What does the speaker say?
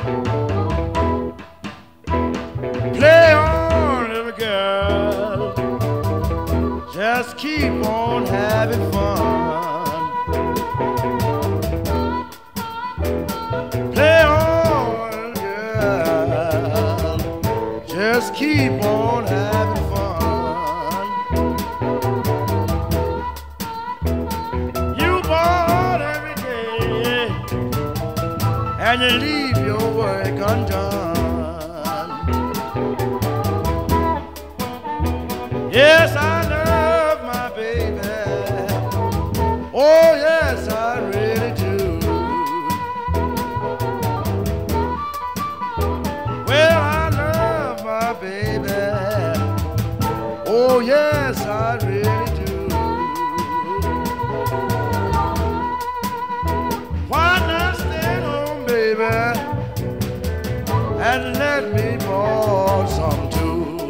Play on, little girl, just keep on having fun. Play on, girl, just keep on having fun. You bought every day and you leave your work undone. Yes, I love my baby. Oh, yes, I really do. Well, I love my baby. Oh, yes, I really do. Why not stay home, baby, and let me ball some too?